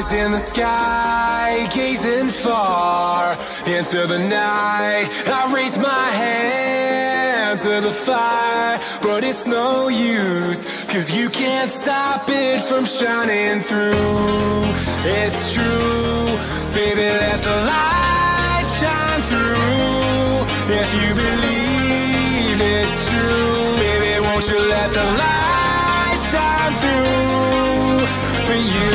In the sky, gazing far into the night, I raise my hand to the fire, but it's no use, 'cause you can't stop it from shining through. It's true, baby, let the light shine through. If you believe it's true, baby, won't you let the light shine through for you.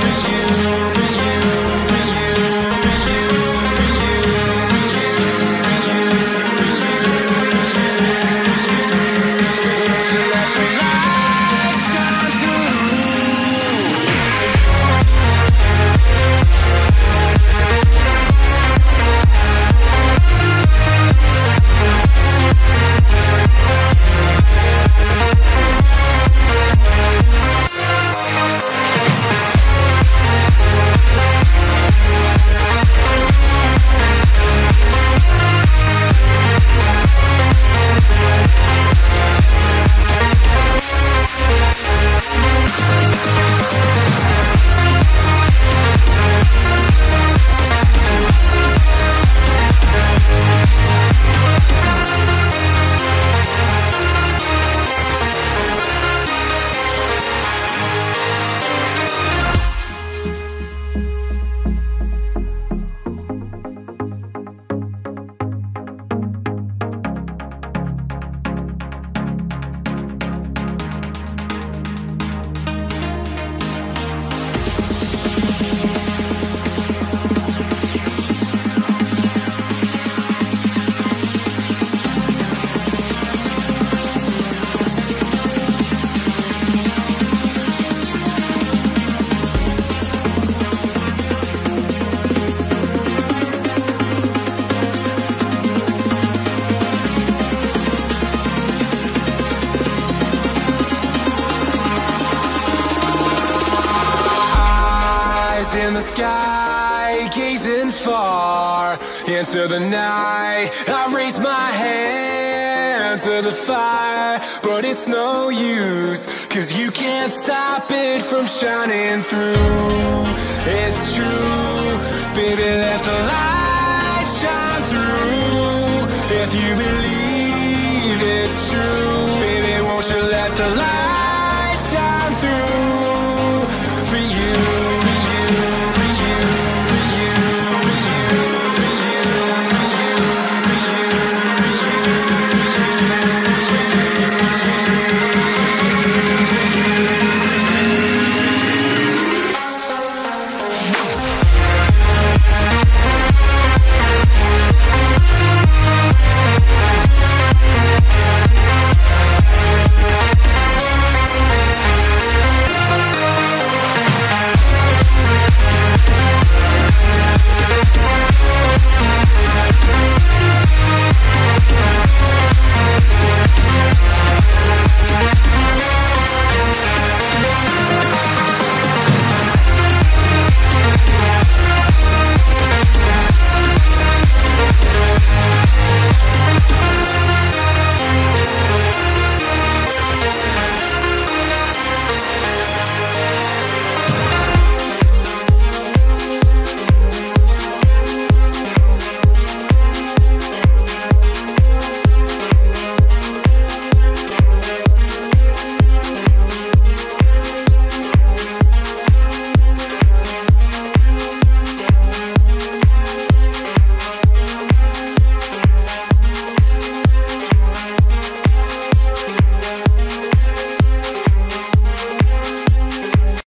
In the sky, gazing far into the night, I raise my hand to the fire, but it's no use, 'cause you can't stop it from shining through. It's true, baby, let the light shine through. If you believe